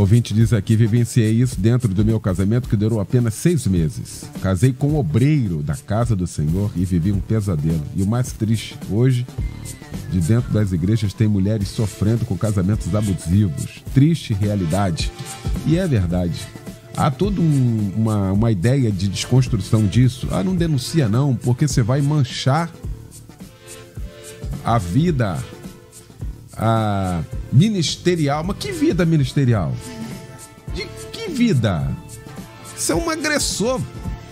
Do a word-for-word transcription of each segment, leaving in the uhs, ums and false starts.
Ouvinte diz aqui: vivenciei isso dentro do meu casamento que durou apenas seis meses. Casei com um obreiro da casa do Senhor e vivi um pesadelo. E o mais triste, hoje, de dentro das igrejas tem mulheres sofrendo com casamentos abusivos. Triste realidade. E é verdade. Há toda um, uma, uma ideia de desconstrução disso. Ah, não denuncia não, porque você vai manchar a vida a ministerial. Mas que vida ministerial? De que vida? Isso é um agressor.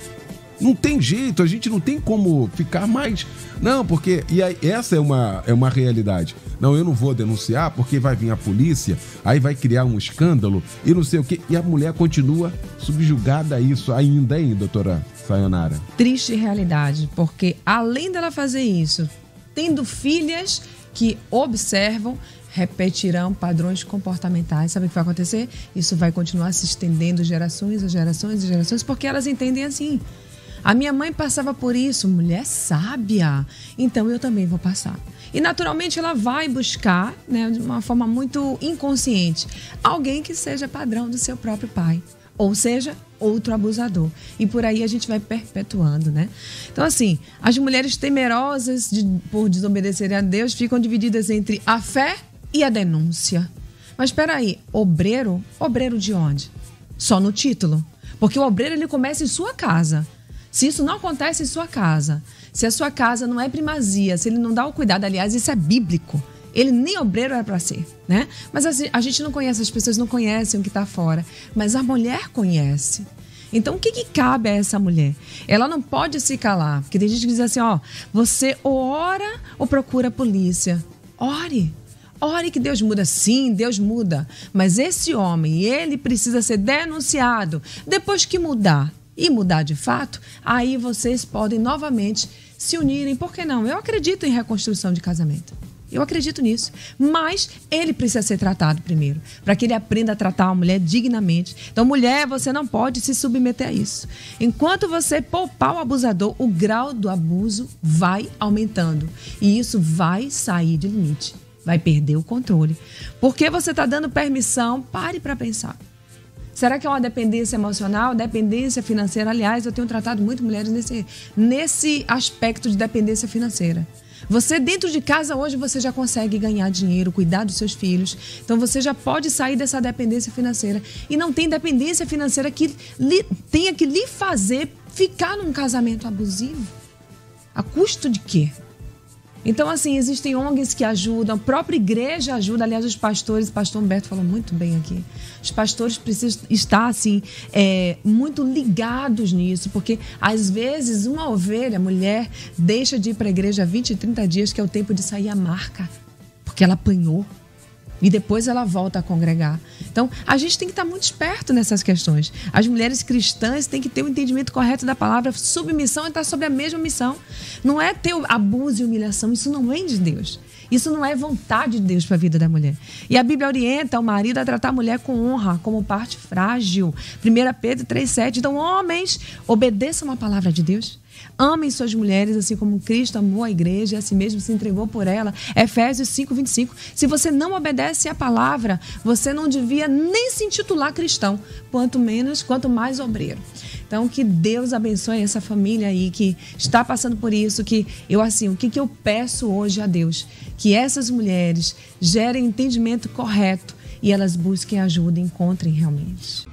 Não tem jeito, a gente não tem como ficar mais... Não, porque... E aí, essa é uma, é uma realidade. Não, eu não vou denunciar porque vai vir a polícia, aí vai criar um escândalo e não sei o quê. E a mulher continua subjugada a isso ainda, hein, doutora Sayonara? Triste realidade, porque além dela fazer isso, tendo filhas que observam, repetirão padrões comportamentais. Sabe o que vai acontecer? Isso vai continuar se estendendo gerações, a gerações e gerações, porque elas entendem assim. A minha mãe passava por isso, mulher sábia, então eu também vou passar. E naturalmente ela vai buscar, né, de uma forma muito inconsciente, alguém que seja padrão do seu próprio pai, ou seja, outro abusador. E por aí a gente vai perpetuando, né? Então assim, as mulheres temerosas de, por desobedecerem a Deus ficam divididas entre a fé e a denúncia. Mas espera aí, obreiro? Obreiro de onde? Só no título. Porque o obreiro ele começa em sua casa. Se isso não acontece em sua casa, se a sua casa não é primazia, se ele não dá o cuidado, aliás, isso é bíblico. Ele nem obreiro era para ser, né? Mas a gente não conhece, as pessoas não conhecem o que está fora. Mas a mulher conhece. Então, o que, que cabe a essa mulher? Ela não pode se calar. Porque tem gente que diz assim, ó, você ou ora ou procura a polícia. Ore. Ore que Deus muda. Sim, Deus muda. Mas esse homem, ele precisa ser denunciado. Depois que mudar e mudar de fato, aí vocês podem novamente se unirem. Por que não? Eu acredito em reconstrução de casamento. Eu acredito nisso. Mas ele precisa ser tratado primeiro, para que ele aprenda a tratar a mulher dignamente. Então, mulher, você não pode se submeter a isso. Enquanto você poupar o abusador, o grau do abuso vai aumentando. E isso vai sair de limite. Vai perder o controle. Porque você está dando permissão? Pare para pensar. Será que é uma dependência emocional, dependência financeira? Aliás, eu tenho tratado muito mulheres nesse, nesse aspecto de dependência financeira. Você dentro de casa hoje você já consegue ganhar dinheiro, cuidar dos seus filhos. Então você já pode sair dessa dependência financeira. E não tem dependência financeira que lhe, tenha que lhe fazer ficar num casamento abusivo. A custo de quê? Então, assim, existem O N Gs que ajudam, a própria igreja ajuda, aliás, os pastores, o pastor Humberto falou muito bem aqui, os pastores precisam estar, assim, é, muito ligados nisso, porque, às vezes, uma ovelha, mulher, deixa de ir para a igreja vinte, trinta dias, que é o tempo de sair a marca, porque ela apanhou. E depois ela volta a congregar. Então, a gente tem que estar muito esperto nessas questões. As mulheres cristãs têm que ter o entendimento correto da palavra. Submissão é estar sobre a mesma missão. Não é ter abuso e humilhação. Isso não vem de Deus. Isso não é vontade de Deus para a vida da mulher. E a Bíblia orienta o marido a tratar a mulher com honra, como parte frágil. primeira Pedro três, sete. Então, homens, obedeçam a palavra de Deus. Amem suas mulheres, assim como Cristo amou a igreja e assim mesmo se entregou por ela. Efésios cinco, vinte e cinco. Se você não obedece à palavra, você não devia nem se intitular cristão, quanto menos, quanto mais obreiro. Então, que Deus abençoe essa família aí que está passando por isso. Que eu, assim, o que, que eu peço hoje a Deus? Que essas mulheres gerem entendimento correto e elas busquem ajuda e encontrem realmente.